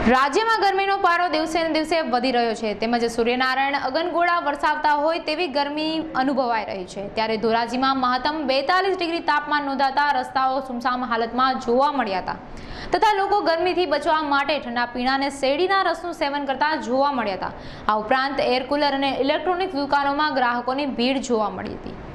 રાજ્યમાં ગરમીનો પારો દિવસે ને દિવસે વધી રહ્યો છે તેમજ સૂર્યનારાયણ અગનગોળા વરસાવતા હોય તેવી ગરમી અનુભવાઈ રહી છે। ત્યારે ધોરાજીમાં મહત્તમ 42 ડિગ્રી તાપમાન નોંધાતા રસ્તાઓ સુમસામ હાલતમાં જોવા મળ્યા હતા તથા લોકો ગરમીથી બચવા માટે ઠંડા પીણા અને શેરડીના રસનું સેવન કરતા જોવા મળ્યા હતા। આ ઉપરાંત એર કુલર અને ઇલેક્ટ્રોનિક દુકાનોમાં ગ્રાહકોની ભીડ જોવા મળી હતી।